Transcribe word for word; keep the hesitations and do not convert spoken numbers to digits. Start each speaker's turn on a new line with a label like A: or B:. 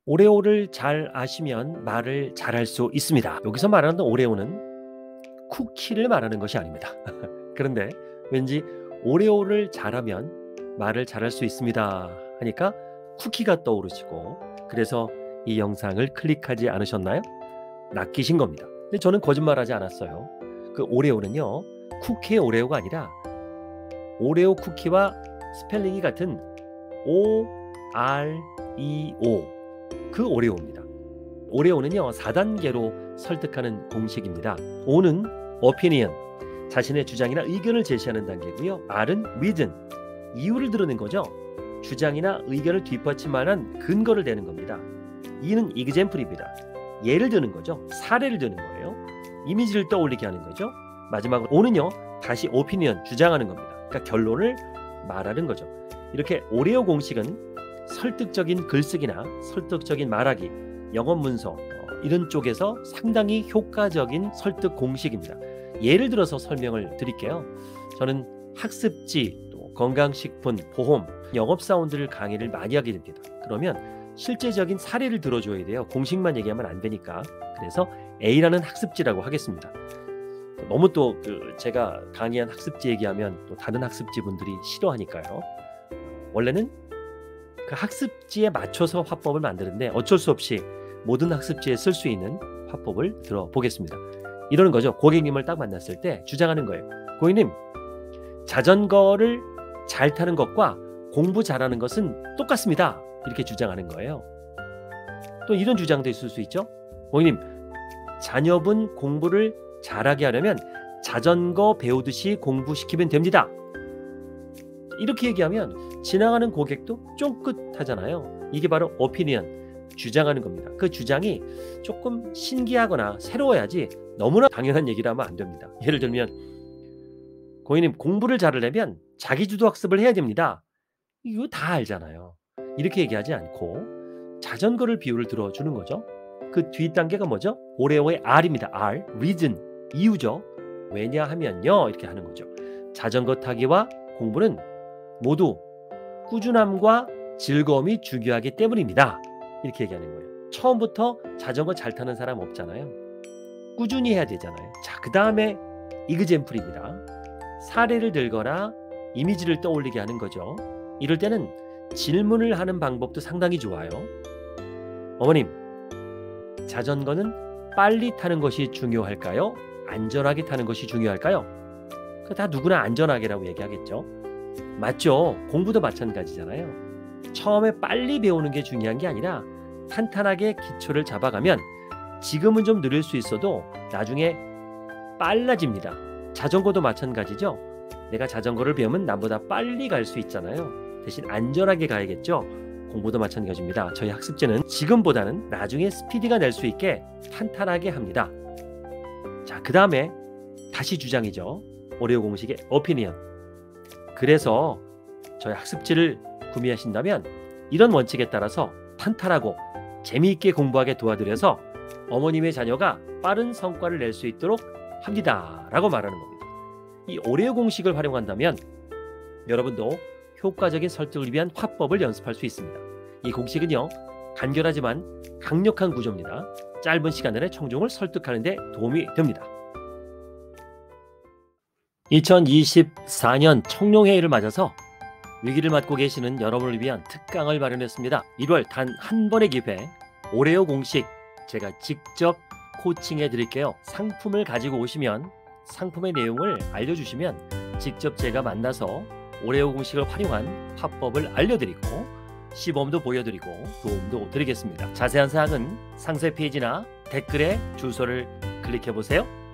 A: 오레오를 잘 아시면 말을 잘할 수 있습니다. 여기서 말하는 오레오는 쿠키를 말하는 것이 아닙니다. 그런데 왠지 오레오를 잘하면 말을 잘할 수 있습니다 하니까 쿠키가 떠오르시고, 그래서 이 영상을 클릭하지 않으셨나요? 낚이신 겁니다. 근데 저는 거짓말하지 않았어요. 그 오레오는요, 쿠키의 오레오가 아니라 오레오 쿠키와 스펠링이 같은 오 알 이 오, 그 오레오입니다. 오레오는요 사 단계로 설득하는 공식입니다. O는 opinion, 자신의 주장이나 의견을 제시하는 단계고요. R은 reason, 이유를 드러낸 거죠. 주장이나 의견을 뒷받침하는 근거를 대는 겁니다. E는 example입니다. 예를 드는 거죠. 사례를 드는 거예요. 이미지를 떠올리게 하는 거죠. 마지막으로 O는요 다시 opinion, 주장하는 겁니다. 그러니까 결론을 말하는 거죠. 이렇게 오레오 공식은 설득적인 글쓰기나 설득적인 말하기, 영어 문서 어, 이런 쪽에서 상당히 효과적인 설득 공식입니다. 예를 들어서 설명을 드릴게요. 저는 학습지, 또 건강식품, 보험, 영업사원들 강의를 많이 하게 됩니다. 그러면 실제적인 사례를 들어줘야 돼요. 공식만 얘기하면 안 되니까. 그래서 A라는 학습지라고 하겠습니다. 너무 또 그 제가 강의한 학습지 얘기하면 또 다른 학습지 분들이 싫어하니까요. 원래는 그 학습지에 맞춰서 화법을 만드는데 어쩔 수 없이 모든 학습지에 쓸 수 있는 화법을 들어보겠습니다. 이러는 거죠. 고객님을 딱 만났을 때 주장하는 거예요. 고객님, 자전거를 잘 타는 것과 공부 잘하는 것은 똑같습니다. 이렇게 주장하는 거예요. 또 이런 주장도 있을 수 있죠. 고객님, 자녀분 공부를 잘하게 하려면 자전거 배우듯이 공부시키면 됩니다. 이렇게 얘기하면 지나가는 고객도 쫑긋하잖아요. 이게 바로 오피니언, 주장하는 겁니다. 그 주장이 조금 신기하거나 새로워야지 너무나 당연한 얘기를 하면 안 됩니다. 예를 들면, 고객님 공부를 잘하려면 자기주도 학습을 해야 됩니다. 이거 다 알잖아요. 이렇게 얘기하지 않고 자전거를 비유를 들어주는 거죠. 그 뒷단계가 뭐죠? 오레오의 R입니다. R, reason, 이유죠. 왜냐하면요, 이렇게 하는 거죠. 자전거 타기와 공부는 모두 꾸준함과 즐거움이 중요하기 때문입니다. 이렇게 얘기하는 거예요. 처음부터 자전거 잘 타는 사람 없잖아요. 꾸준히 해야 되잖아요. 자, 그 다음에 example입니다. 사례를 들거나 이미지를 떠올리게 하는 거죠. 이럴 때는 질문을 하는 방법도 상당히 좋아요. 어머님, 자전거는 빨리 타는 것이 중요할까요? 안전하게 타는 것이 중요할까요? 그 다 누구나 안전하게라고 얘기하겠죠. 맞죠? 공부도 마찬가지잖아요. 처음에 빨리 배우는 게 중요한 게 아니라 탄탄하게 기초를 잡아가면 지금은 좀 느릴 수 있어도 나중에 빨라집니다. 자전거도 마찬가지죠. 내가 자전거를 배우면 남보다 빨리 갈 수 있잖아요. 대신 안전하게 가야겠죠. 공부도 마찬가지입니다. 저희 학습지는 지금보다는 나중에 스피디가 낼 수 있게 탄탄하게 합니다. 자, 그 다음에 다시 주장이죠. 오레오 공식의 opinion. 그래서 저희 학습지를 구매하신다면 이런 원칙에 따라서 탄탄하고 재미있게 공부하게 도와드려서 어머님의 자녀가 빠른 성과를 낼 수 있도록 합니다 라고 말하는 겁니다. 이 오레오 공식을 활용한다면 여러분도 효과적인 설득을 위한 화법을 연습할 수 있습니다. 이 공식은요, 간결하지만 강력한 구조입니다. 짧은 시간 내에 청중을 설득하는 데 도움이 됩니다. 이천이십사 년 청룡회의를 맞아서 위기를 맞고 계시는 여러분을 위한 특강을 마련했습니다. 일월 단 한 번의 기회, 오레오 공식 제가 직접 코칭해 드릴게요. 상품을 가지고 오시면 상품의 내용을 알려주시면 직접 제가 만나서 오레오 공식을 활용한 화법을 알려드리고 시범도 보여드리고 도움도 드리겠습니다. 자세한 사항은 상세 페이지나 댓글에 주소를 클릭해 보세요.